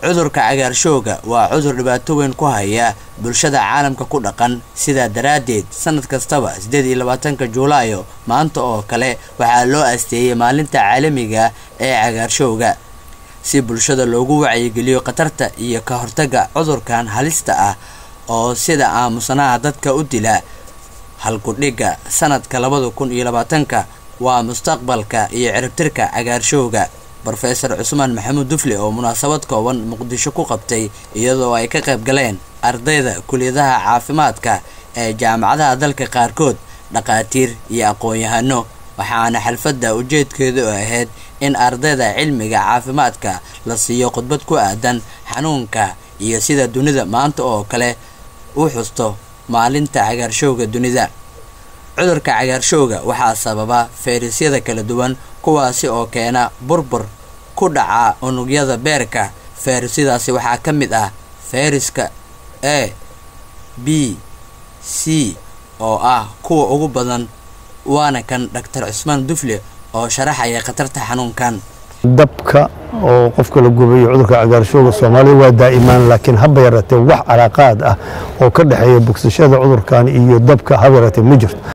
cudurka cagaarshowga waa cudur dhibaato weyn ku haya bulshada caalamka ku dhaqan sida daraadeed sanad kastaba 28 Juulaayo maanta oo kale waxaa loo asteeyay maalinta caalamiga ee cagaarshowga si bulshada loogu wacyigeliyo khatarta iyo ka hortagga cudurkan halista ah oo sida aamusanaha dadka u dila halkudhiga sanadka 2020 waa mustaqbalka iyo ciribtirka cagaarshowga Professor Cusman Maxamuud Dufle oo munaasabad kooban Muqdisho ku qabtay iyadoo ay ka qayb galeen ardayda kulliyadaha caafimaadka ee jaamacadaha dalka qaarkood dhaqaatiir iyo aqoon-yahano waxaana xalfadda ujeedkeedu ahayd in ardayda cilmiga caafimaadka la siiyo khudbad ku aadan xanuunka iyo sida dunida maanta oo kale u xusto maalinta cagaarshowga dunida cudurka cagaarshowga waxaa sababa fayrasyada kala duwan kuwaasi oo keena burbur ku dhaca unugyada beerka fayrasyadaasi waxaa ka mid ah fayraska A B C oo ah kuwa ugu badan waana kan Dr. Cusman Dufle oo sharaxaya khatarta xanuunkan dabka oo qofka la gubayo cudurka cagaarshowga Soomaaliya waa daa'iman laakiin haba yaratee wax calaaqaad ah oo ka dhaxeeya bogsashada cudurkan iyo dabka haba yaratee ma jirto